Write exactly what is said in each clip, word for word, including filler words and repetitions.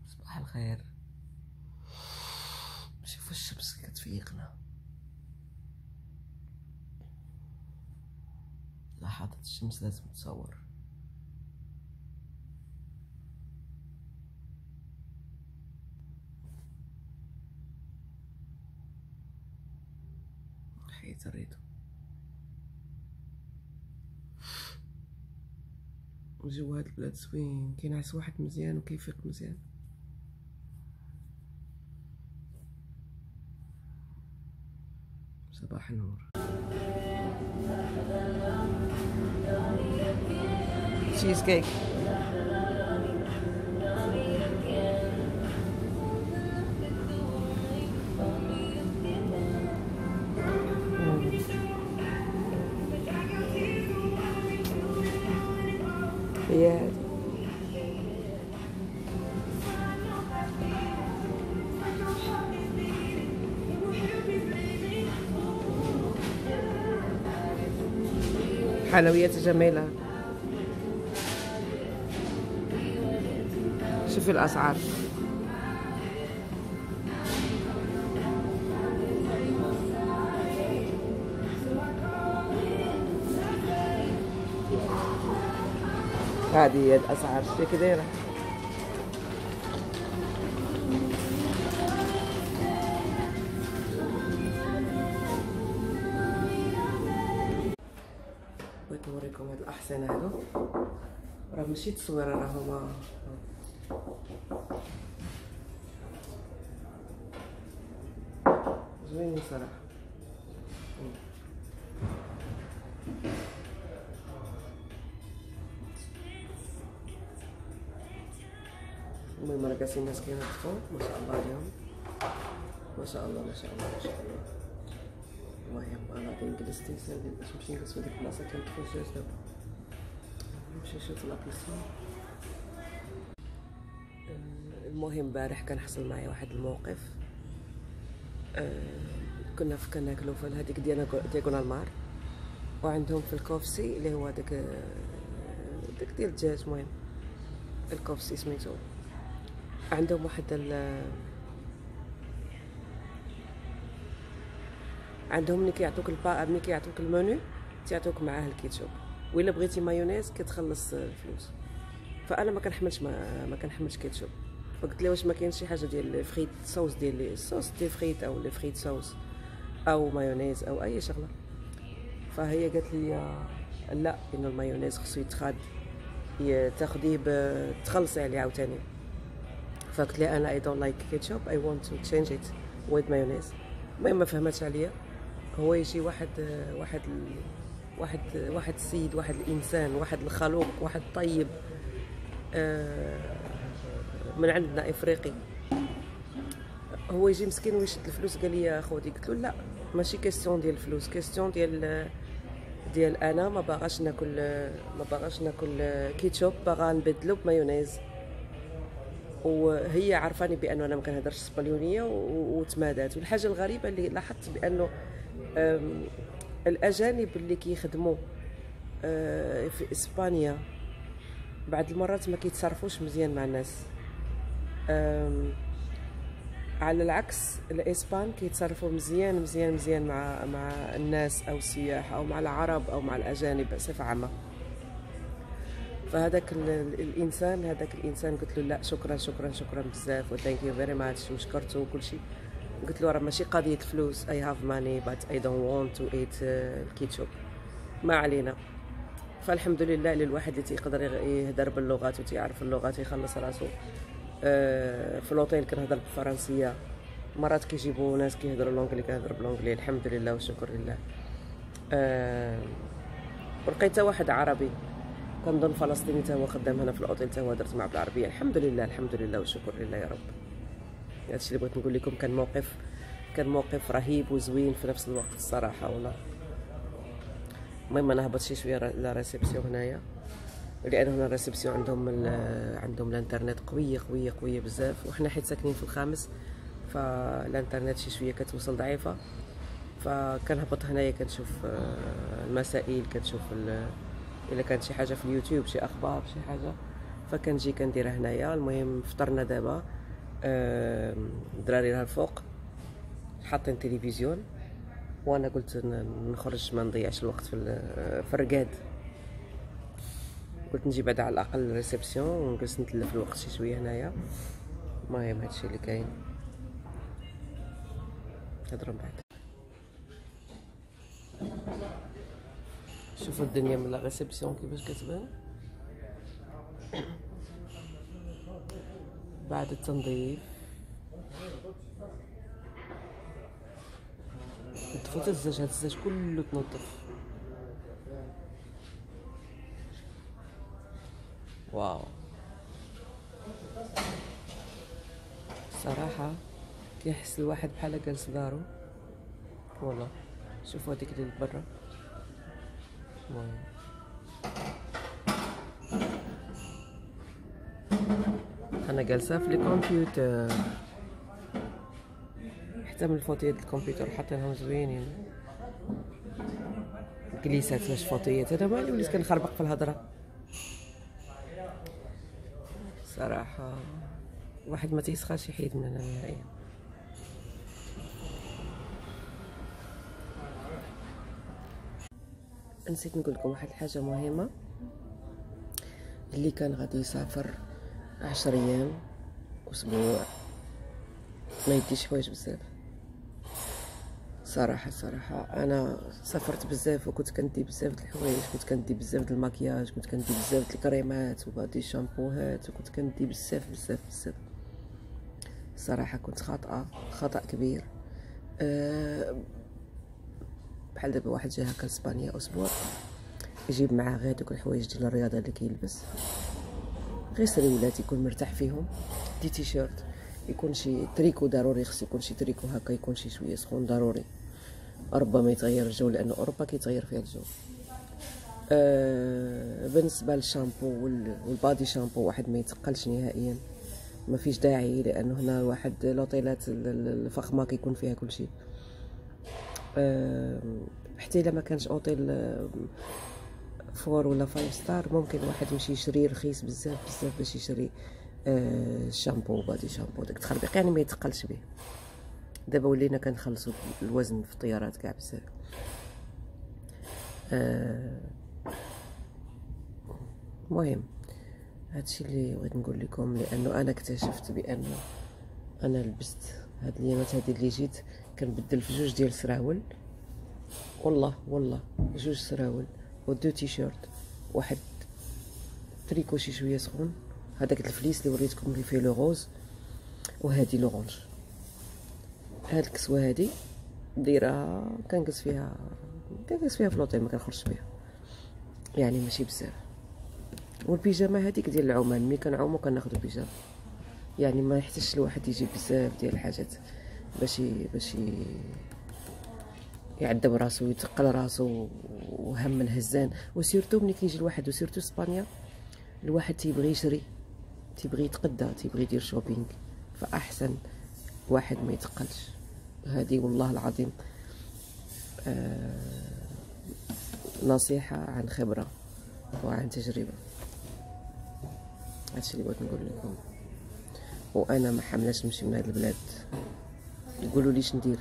صباح الخير. شوف الشمس كتفيقنا، لحظات الشمس لازم تصور. حيت الريتو جو هاد البلاد زوين، كينعس واحد مزيان وكيفيق مزيان. صباح النور. تشيز كيك. هي هادي. حلويات جميلة. شوفي الأسعار. هذه هي الأسعار، شتي كي دايرة. بغيت نوريكم هاد الأحصنة هادو، راه ماشي تصوير، راه هما زوينين صراحة. المهم راه كاسين الناس كينظفو، ما شاء الله عليهم، ما شاء الله ما شاء الله ما شاء الله. المهم انا غادي نجلس تيسالي باش نمشي نجلس في ديك البلاصه كندخل جاج دابا، نمشي نشوف لابيسين. المهم البارح كان حصل معايا واحد الموقف. أه كنا في كناكلو في هذيك ديال دياغونال مار، وعندهم في الكوفسي اللي هو داك داك ديال الدجاج، المهم الكوفسي سميتو، عندهم واحد ال عندهم ملي كيعطوك البا ملي كيعطوك المنيو تيعطوك معاه الكيتشوب، وإلا بغيتي مايونيز كتخلص الفلوس. فانا ما كنحملش ما, ما كنحملش كيتشوب، فقلت لها واش ما كاينش شي حاجه ديال فريت صوص ديال الصوص ديال فريت او لي فريت صوص او مايونيز او اي شغله. فهي قالت لي لا، انه المايونيز خصو يتخاد تاخديه تخلصي عليه عاوتاني. فقلت لها انا اي دونت لايك كيتشوب، اي وونت تو تشينج ات ويز مايونيز. المهم ما فهمتش عليا. هو يجي واحد واحد واحد واحد السيد، واحد الانسان، واحد الخلوق، واحد طيب من عندنا افريقي، هو يجي مسكين ويشد الفلوس. قال لي خودي. قلت له لا، ماشي كيستيون ديال الفلوس، كيستيون ديال ديال انا ما باغاش ناكل ما باغاش ناكل كيتشوب، باغا نبدلو بمايونيز. وهي عرفاني بانه انا ما كنهضرش اسبانيوليه وتمادات. والحاجه الغريبه اللي لاحظت بانه الاجانب اللي كيخدموا في اسبانيا بعض المرات ما كيتصرفوش مزيان مع الناس، على العكس الاسبان كيتصرفوا مزيان مزيان مزيان مع مع الناس او السياح او مع العرب او مع الاجانب بصفه عامه. فهذاك الانسان هذاك الانسان قلت له لا شكرا شكرا شكرا بزاف و ثانك يو فيري ماتش، وشكرته وكل شيء. قلت له راه ماشي قضيه فلوس، اي هاف ماني بات اي دونت وونت تو ايت الكيتشوب، ما علينا. فالحمد لله للواحد اللي تيقدر يهدر باللغات وتيعرف اللغات يخلص راسو. أه في الاوتيل كنهضر بالفرنسيه، مرات كيجيبوا ناس كيهضروا لونجلي كنهضر بالونجلي، الحمد لله والشكر لله. أه ولقيت واحد عربي كنظن فلسطيني تا هو خدام هنا في الاوتيل، تا هو درت معاه بالعربيه، الحمد لله الحمد لله والشكر لله يا رب. هادشي اللي بغيت نقول لكم. كان موقف كان موقف رهيب وزوين في نفس الوقت الصراحه والله. المهم انا هبط شي شويه لا ريسبسيون هنايا، لان هنا الريسبسيون عندهم عندهم الانترنت قويه قويه قويه بزاف، وحنا حيت ساكنين في الخامس فالانترنت شي شويه كتوصل ضعيفه. فكنهبط هنايا كنشوف المسائل، كنشوف الا كانت شي حاجه في اليوتيوب، شي اخبار شي حاجه، فكنجي كنديرها هنايا. المهم فطرنا دابا، الدراري راه الفوق حاطين تلفزيون، وانا قلت نخرج ما نضيعش الوقت في في الرقاد. قلت نجي بعدا على الاقل ريسبسيون ونجلس نتلف الوقت شي شويه هنايا. المهم هادشي اللي كاين، نهضروا بعد. شوفوا الدنيا من لا ريسبسيون كيفاش كتبان بعد التنظيف. نظفوا حتى الزاج، هاد الزاج كله تنظف. واو صراحه كيحس الواحد بحال جالس دارو والله. شوفوا هذيك اللي برا. المهم انا جالسه في الكمبيوتر، حتى من الفوتيات الكمبيوتر حاطينهم زوينين. كليسات مش فوتيات، انا مالي وليت كنخربق في الهضره صراحه. واحد ما تيسخاش يحيد من هنا نهائيا. نسيت نقول لكم واحد الحاجه مهمه. اللي كان غادي يسافر عشر ايام اسبوع ما يديش حوايج بزاف صراحه. صراحه انا سافرت بزاف وكنت كندي بزاف د الحوايج، كنت كندي بزاف د الماكياج، كنت كندي بزاف د الكريمات وبعض الشامبوهات، وكنت كندي بزاف بزاف بزاف صراحه. كنت خاطئه خطا كبير. أه بحال دابا واحد جا هكا لاسبانيا اسبوع يجيب معاه غير دوك الحوايج ديال الرياضه اللي كيلبس، غير سريولات يكون مرتاح فيهم، دي تيشيرت، يكون شي تريكو ضروري، خص يكون شي تريكو هكا يكون شي شويه سخون ضروري. ربما يتغير الجو لانه اوروبا كيتغير فيها الجو. أه بالنسبه للشامبو والبادي شامبو واحد ما يتقلش نهائيا، ما فيش داعي، لانه هنا واحد لوطيلات الفخمه كيكون فيها كل شيء. أه حتى الا ما كانش اوتيل فور ولا فايف ستار ممكن واحد يمشي يشري رخيص بزاف بزاف باش يشري أه شامبو بادي شامبو داك التخربيق، يعني ما يتقلش به. دابا ولينا كنخلصوا الوزن في الطيارات كاع بزاف. المهم أه هادشي اللي بغيت نقول لكم، لانه انا اكتشفت بانه انا لبست هاد الايامات هادي اللي جيت كنبدل في جوج ديال السراول، والله والله جوج سراول ودو تيشيرت، واحد تريكو شي شويه سخون، هذاك الفليس اللي وريتكم اللي فيه لو غوز، وهادي لورانج. هاد الكسوه هادي دايره كنجلس فيها كنجلس فيها في لوطيل، ما كنخرجش بها يعني ماشي بزاف. والبيجامه هذيك ديال العمان، ملي كنعومو كناخدو بيجامه، يعني ما يحتاجش الواحد يجيب بزاف ديال الحاجات باش باش يعذب راسو ويتقل راسو وهم الهزان. وسيرتو ملي كيجي الواحد، وسيرتو اسبانيا، الواحد تيبغي يشري، تيبغي يتقدى، تيبغي يدير شوبينغ، فاحسن واحد ما يتقلش. هذه والله العظيم آه نصيحه عن خبره وعن تجربه. هادشي اللي بغيت نقول لكم. وانا ما حملاش نمشي من هاد البلاد، يقولوا لي شندير،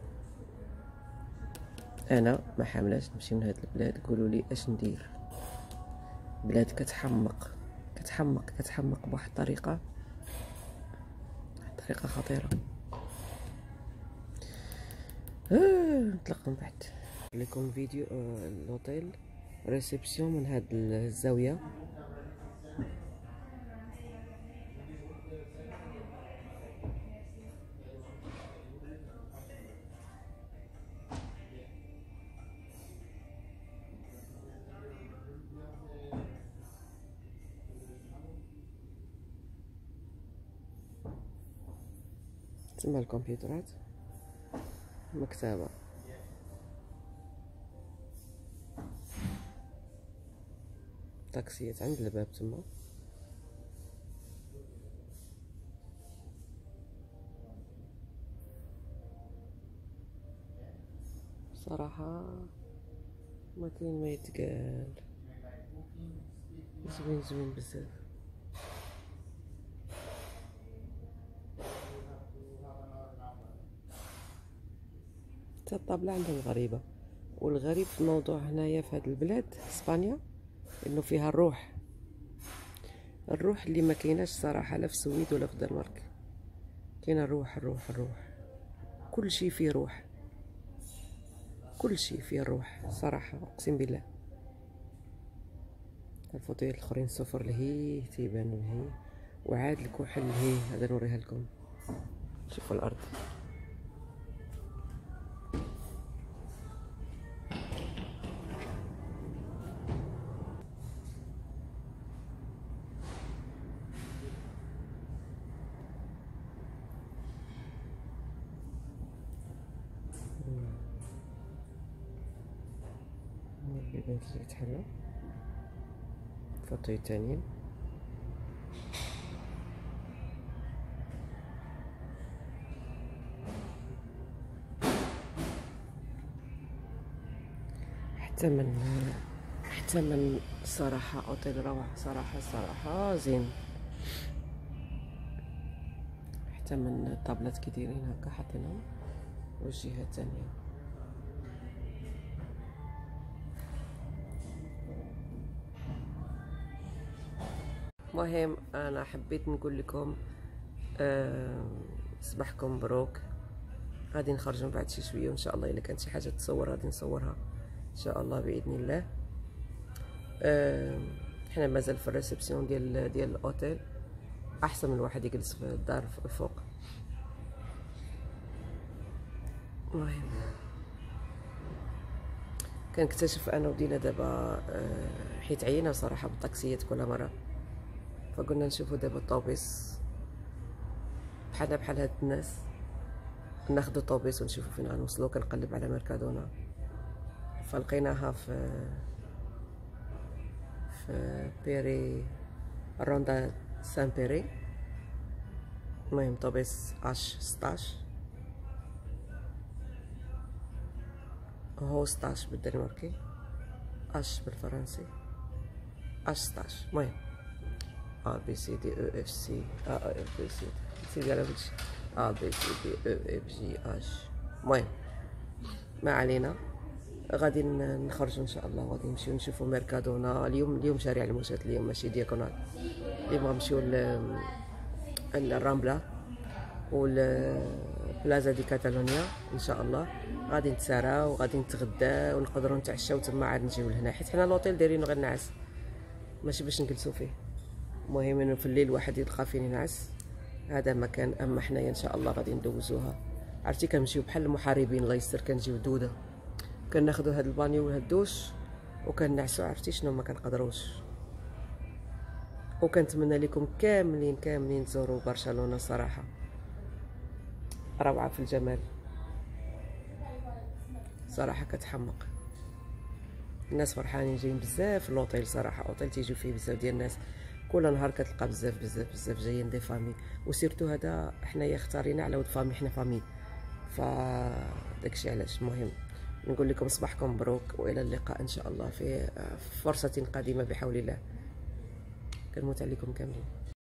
انا ما حاملاش نمشي من هاد البلاد، قولوا لي اش ندير. بلاد كتحمق كتحمق كتحمق بواحد الطريقه طريقه خطيره. آه نطلق من بعد لكم فيديو آه لوطيل ريسبسيون من هاد الزاويه. تما الكمبيوترات، مكتبة، طاكسيات عند الباب تما. صراحة ما كاين ما يتقال، زوين زوين بزاف. حتى الطابله عندهم غريبه. والغريب في الموضوع هنايا في هذه البلاد اسبانيا انه فيها الروح، الروح اللي ما كايناش صراحه لا في السويد ولا في الدنمارك. كاينه الروح الروح الروح، كل شيء فيه روح، كل شيء فيه الروح صراحه اقسم بالله. الفوطيات الاخرين صفر لهي تيبانوا لهي، وعاد الكحل لهي. هذا نوريها لكم، شوفوا الارض. البيبانات اللي يتحلوا فوطيات تانيين. حتى من حتى من صراحة اوتيل روعة صراحة صراحة زين. حتى من الطابلات كي دايرين هكا حاطينهم والجهة الثانية. مهم انا حبيت نقول لكم أه صباحكم مبروك. غادي نخرج من بعد شي شويه وان شاء الله الا كانت شي حاجه تصور غادي نصورها ان شاء الله باذن الله. أه حنا مازال في الريسبسيون ديال ديال الاوتيل، احسن من الواحد يجلس في الدار الفوق. المهم كنكتشف انا ودينا دابا أه حيت عينا صراحه بالطاكسيات كل مره، فقلنا نشوفوا دابا الطوبيس بحالنا بحال هاد الناس، ناخدو طوبيس ونشوفوا فين غنوصلو. كنقلب على ميركادونا فلقيناها في في بيري روندا سان بيري. المهم طوبيس اش ستاش هو ستاش بالدنماركي، اش بالفرنسي اش ستاش. المهم A B C D E F C A F B C سيدي على بلشي A B C D E F G H. المهم ما علينا، غادي نخرجوا ان شاء الله وغادي نمشيو نشوفوا ميركادونا. اليوم اليوم شارع الموسات، اليوم ماشي دياكونال. اليوم غنمشيو للرامبلا والبلازا دي كاتالونيا ان شاء الله. غادي نتساراو وغادي نتغدى ونقدروا نتعشاو تما عاد نجيو لهنا، حيت حنا لوطيل دايرينو غير نعس ماشي باش نجلسوا فيه. المهم انه في الليل واحد يلقى فين ينعس، هذا مكان. اما حنايا ان شاء الله غادي ندوزوها. عرفتي كنمشيو بحال المحاربين الله يستر، كنجيو دوده كناخذوا هذا البانيو وهذا الدوش وكنعسوا. عرفتي شنو ما كنقدروش. وكنتمنى لكم كاملين كاملين تزوروا برشلونه صراحه، روعه في الجمال صراحه، كتحمق. الناس فرحانين جايين بزاف لوطيل صراحه. اوطيل تيجيو فيه بزاف ديال الناس، كل نهار كتلقى بزاف بزاف بزاف جايين دي فامي. وسيرتو هذا حنايا اختارينا على ود فامي، حنا فامي، فداكشي علاش. المهم نقول لكم صباحكم مبروك والى اللقاء ان شاء الله في فرصه قادمه بحول الله. كنموت عليكم كاملين.